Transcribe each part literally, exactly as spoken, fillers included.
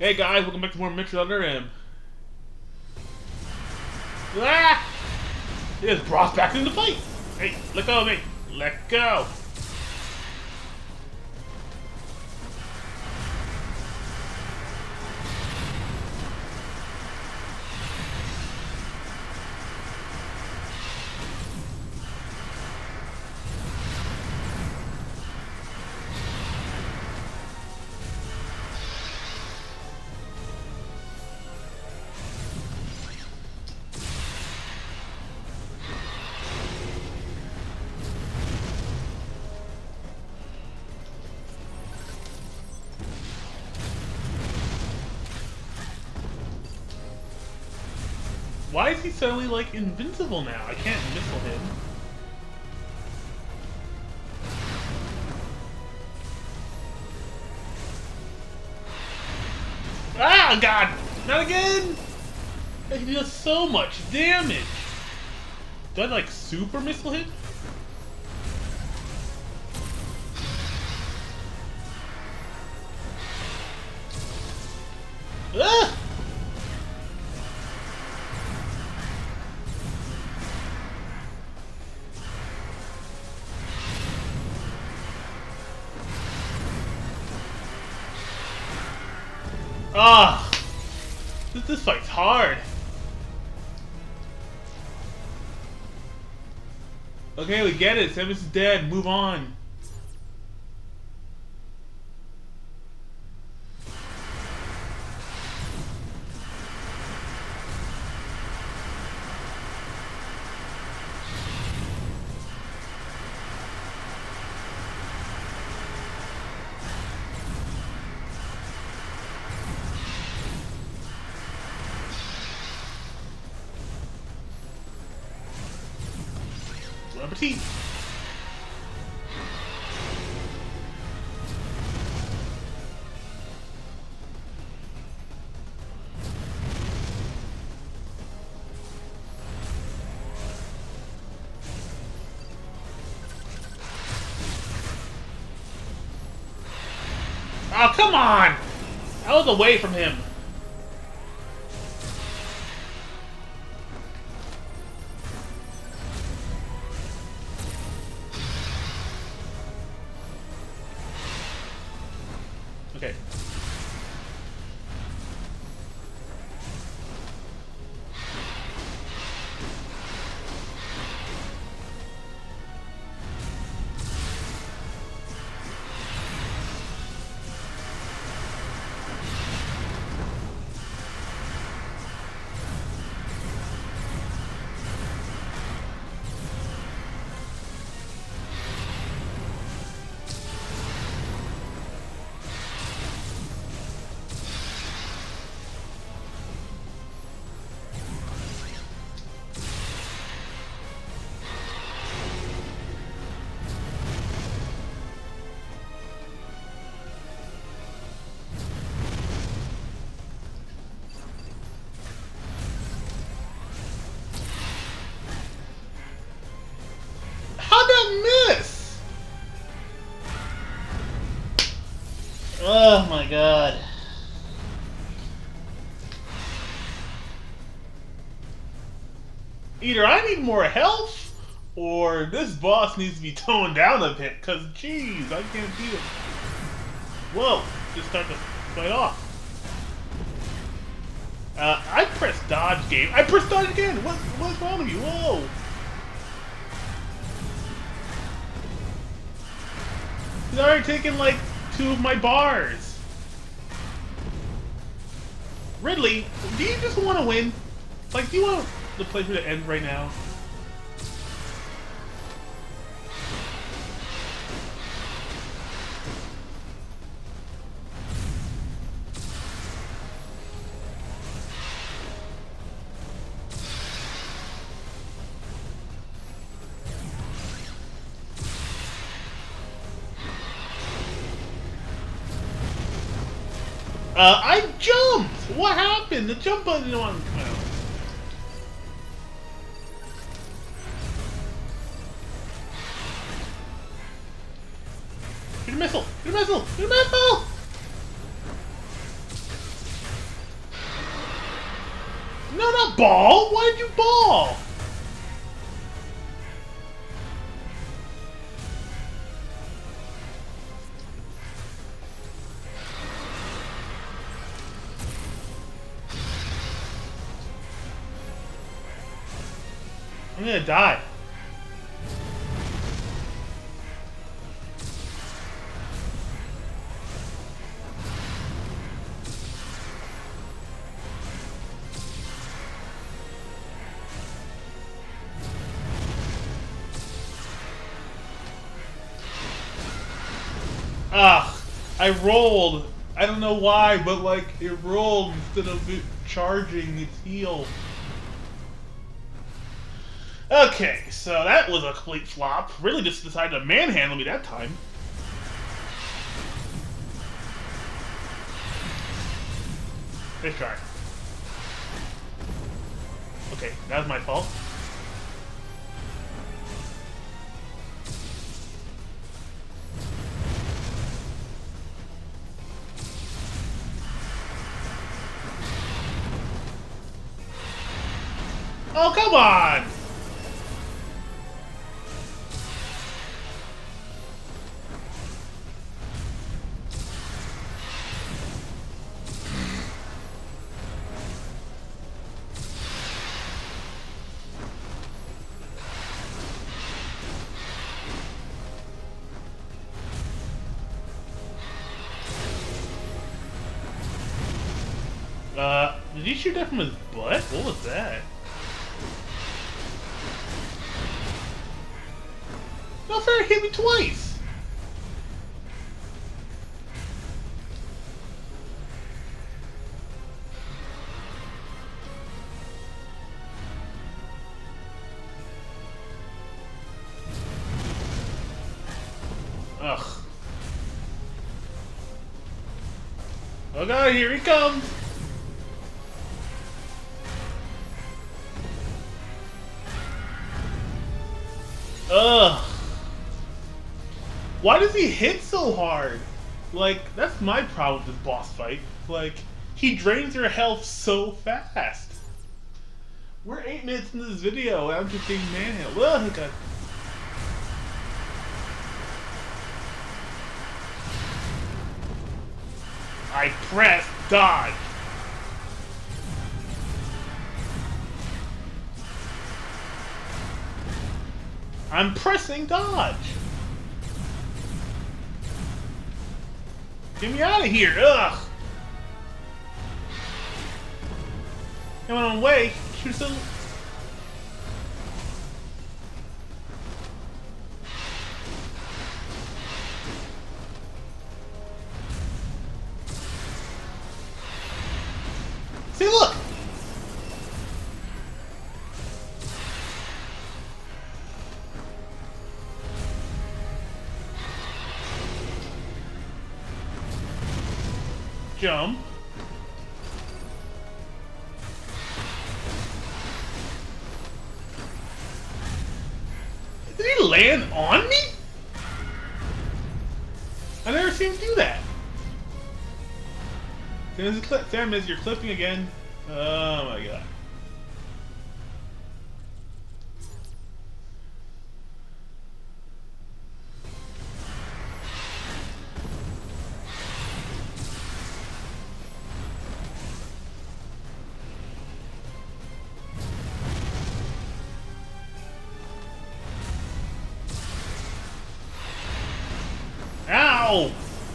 Hey guys, welcome back to more Metroid Other M. Ah! He just brought back in the fight! Hey, let go of me! Let go! Why is he suddenly, like, invincible now? I can't missile him. Ah, God! Not again! He does so much damage! Do I, like, super missile him? Ah! Ah! This, this fight's hard. Okay, we get it. Samus is dead. Move on. Rubber teeth. Oh, come on! I was away from him. Okay. How'd that miss? Oh my god. Either I need more health, or this boss needs to be toned down a bit, cause jeez, I can't beat him. Whoa, just start to fight off. Uh, I pressed dodge game. I pressed dodge again! What, what's wrong with you? Whoa! He's already taken like two of my bars. Ridley, do you just want to win? Like, do you want the playthrough to end right now? Uh, I jumped! What happened? The jump button didn't want to come out. Shoot a missile! Shoot a missile! Shoot a missile! No, not ball! Why'd you ball? I'm gonna die. Ugh, I rolled. I don't know why, but like it rolled instead of it charging its heal. Okay, so that was a complete flop. Really just decided to manhandle me that time. Nice try. Okay, that was my fault. Oh, come on! Uh, did you shoot that from his butt? What was that? No fair, hit me twice! Ugh. Oh god, here he comes! Ugh. Why does he hit so hard? Like, that's my problem with this boss fight. Like, he drains your health so fast. We're eight minutes into this video and I'm just being manhandled. Well, okay. I press dodge. I'm pressing dodge. Get me out of here! Ugh! Come on, away! Shoot some. See, look! Jump. Did he land on me? I never seen him do that. There's a clip. Damn, as you're clipping again. Oh my god. Ow!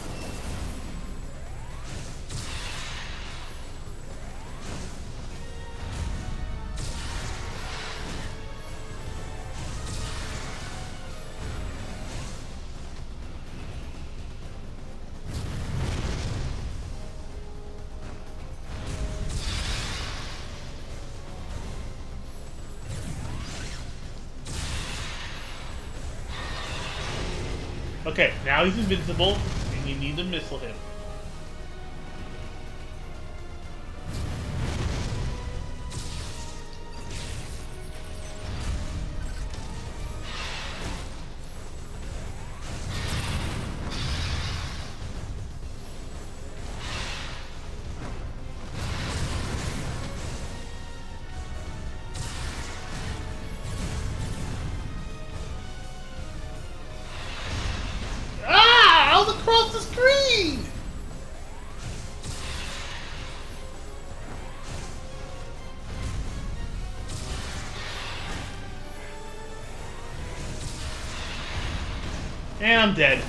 Okay, now he's invincible, and you need to missile him. And I'm dead.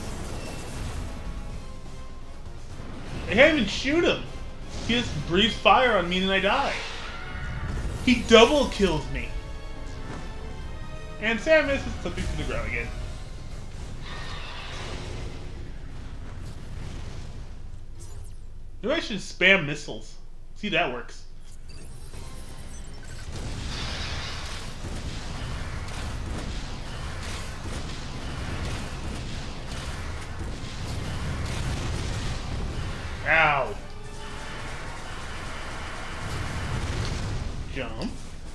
I can't even shoot him. He just breathes fire on me and I die. He double kills me. And Samus is slipping to the ground again. Maybe I should spam missiles. See if that works. Ow. Jump.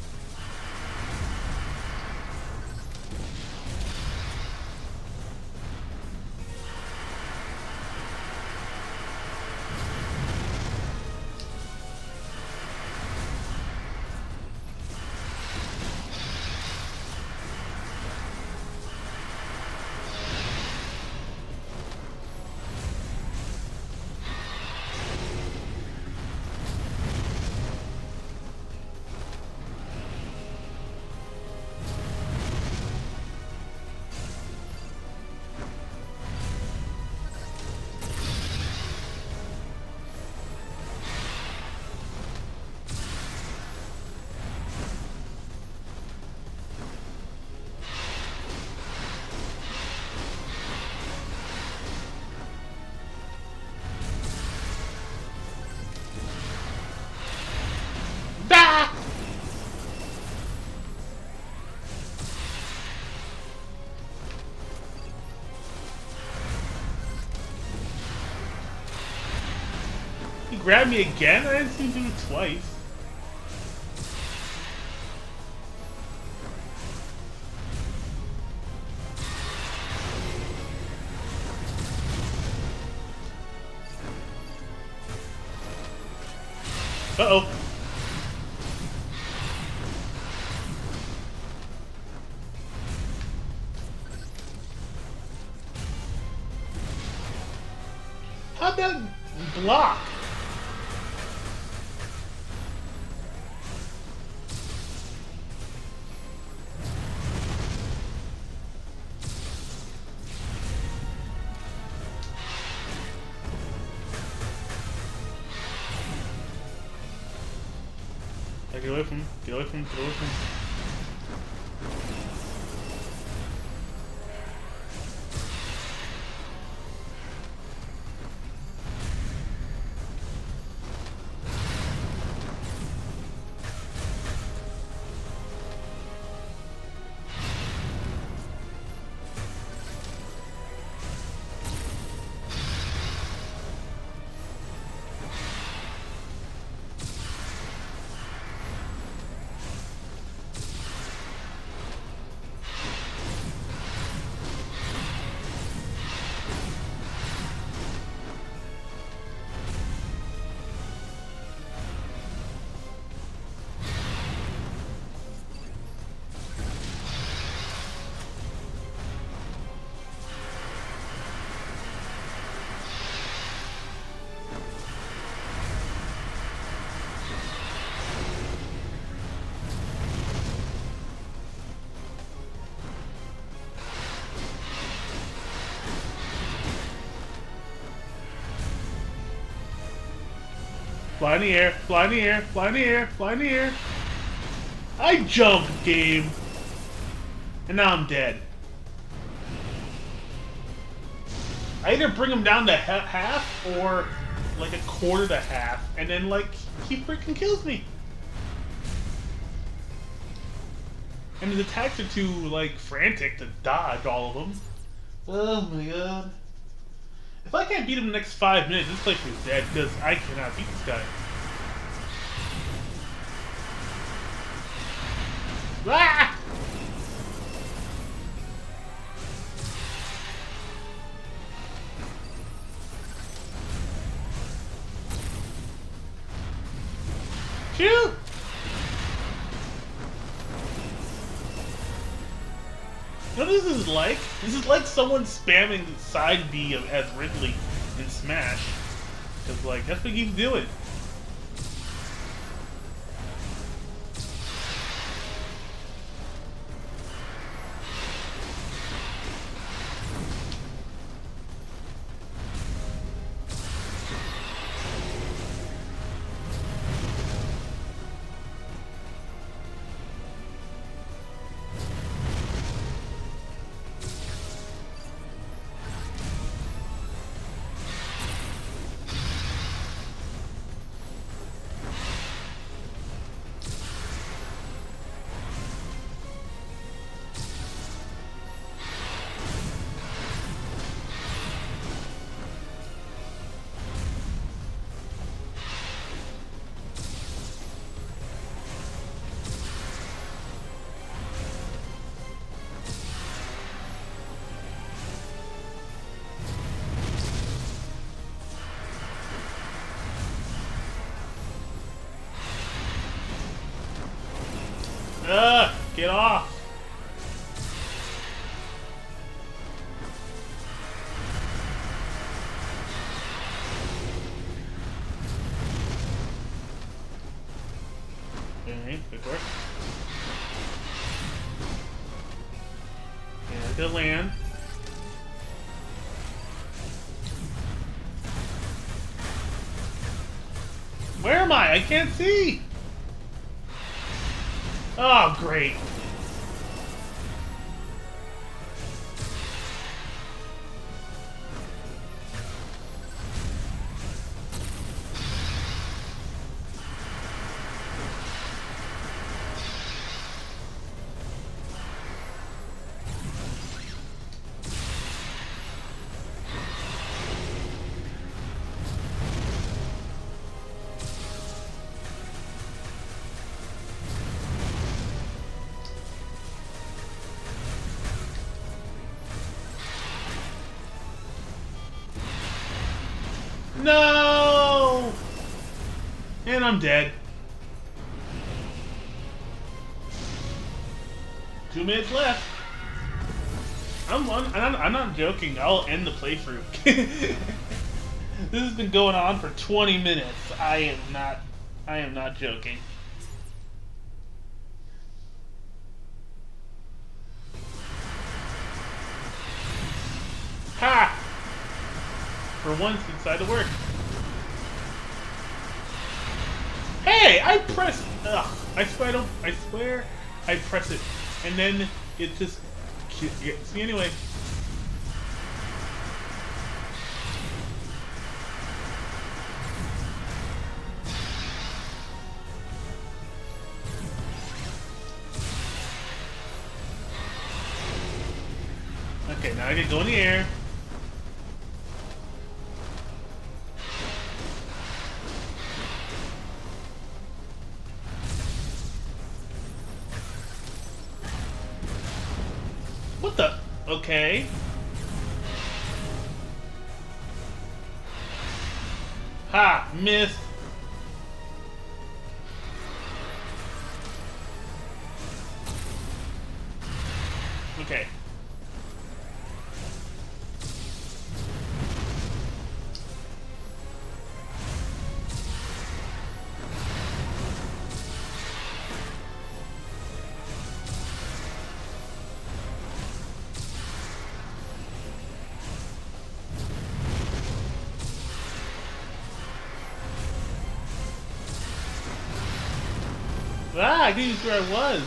He grabbed me again? I didn't see him do it twice. Uh-oh. How'd that block? Get away from him, get away from him, get away from him. Fly in the air, fly in the air, fly in the air, fly in the air. I jumped, game. And now I'm dead. I either bring him down to ha half or like a quarter to half, and then like he freaking kills me. And his attacks are too like frantic to dodge all of them. Oh my god. If I can't beat him in the next five minutes, this place is dead, because I cannot beat this guy. Ah! Shoot! You know what this is like? This is like someone spamming side B as Ridley in Smash. Because, like, that's what he's doing. Ugh! Get off! Alright, good work. Yeah, good land. Where am I? I can't see! Oh, great. No! And I'm dead. Two minutes left. I'm I'm not, I'm not joking. I'll end the playthrough. This has been going on for twenty minutes. I am not. I am not joking. Ha! For once, it decided to work. Hey, I pressed. Ugh, I swear I don't. I swear I press it, and then it just. See anyway. Okay, now I can go in the air. What the? Okay. Ha! Missed. Okay. Ah, I didn't see where I was.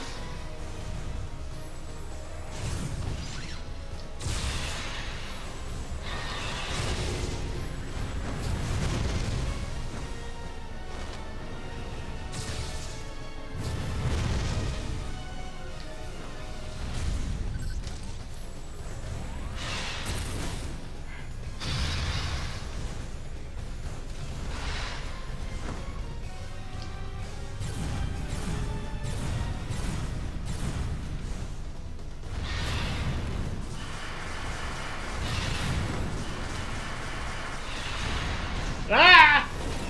Ah!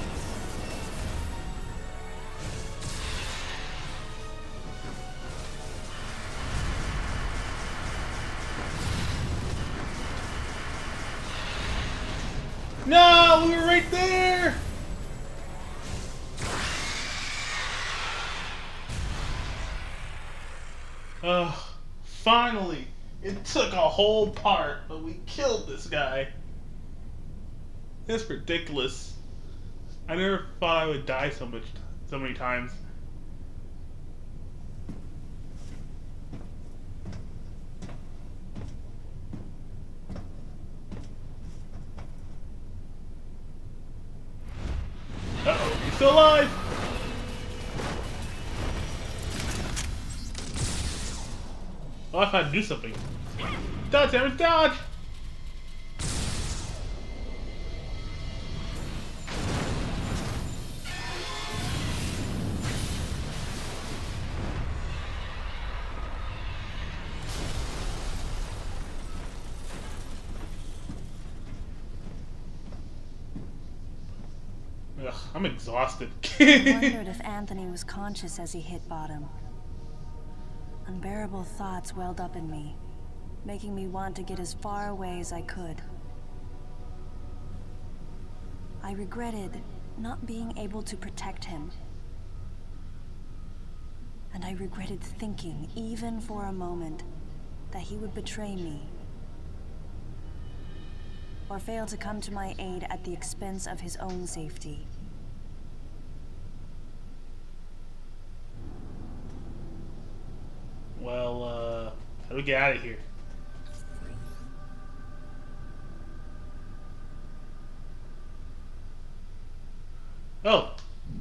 No, we were right there. Ugh, finally. It took a whole part, but we killed this guy. That's ridiculous. I never thought I would die so much, so many times. Uh-oh, he's still alive! Oh, I thought I'd do something. Dodge, damage, dodge! Ugh, I'm exhausted. I wondered if Anthony was conscious as he hit bottom. Unbearable thoughts welled up in me, making me want to get as far away as I could. I regretted not being able to protect him. And I regretted thinking, even for a moment, that he would betray me. Or fail to come to my aid at the expense of his own safety. Well, uh, how do we get out of here? Oh!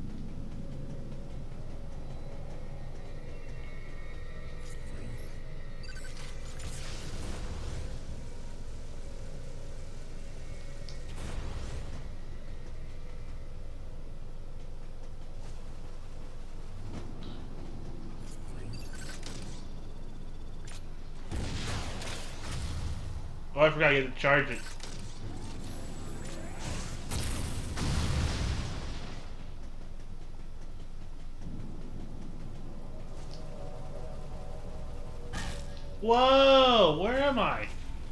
Oh, I forgot you had to charge it. Whoa! Where am I?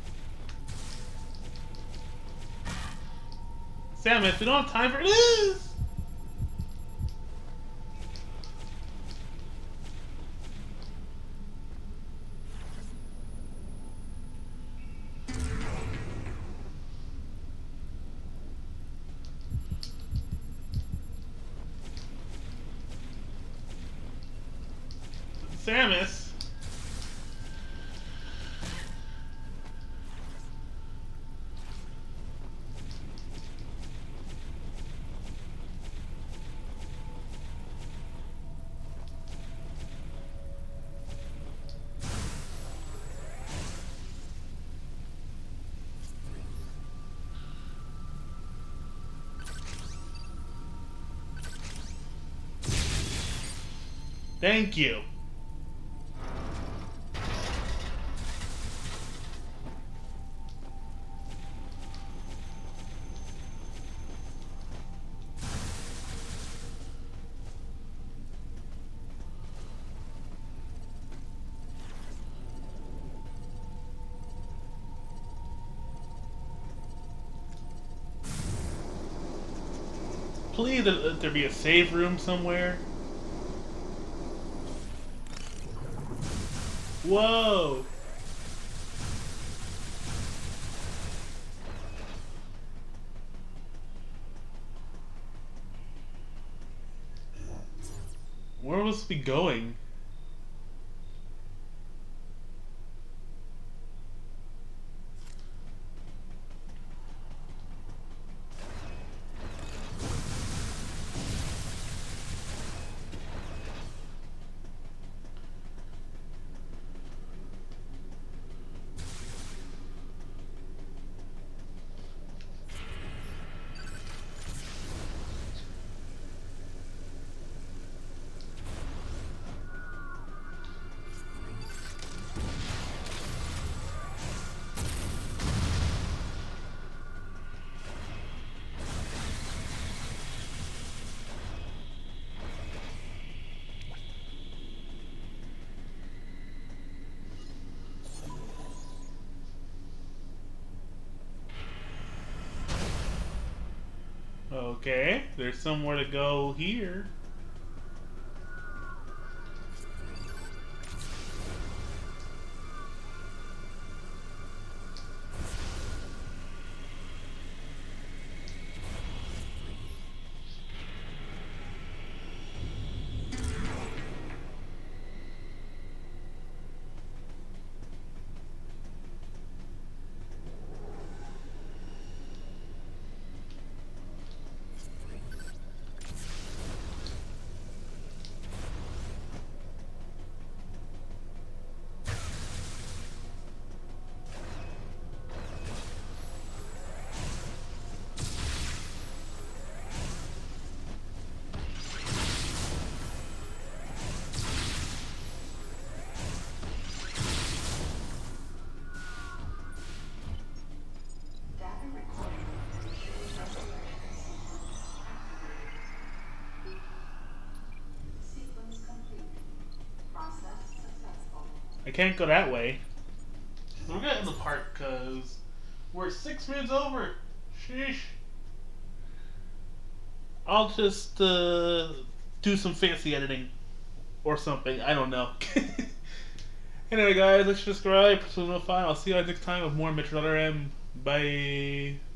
Samus, we don't have time for this! Samus. Thank you. Please, let there be a save room somewhere. Whoa! Where was we going? Okay, there's somewhere to go here. I can't go that way. We're getting the part because we're six minutes over. Sheesh. I'll just uh, do some fancy editing or something. I don't know. Anyway, guys, let's subscribe to notify. I'll see you guys next time with more Metroid Other M. Bye.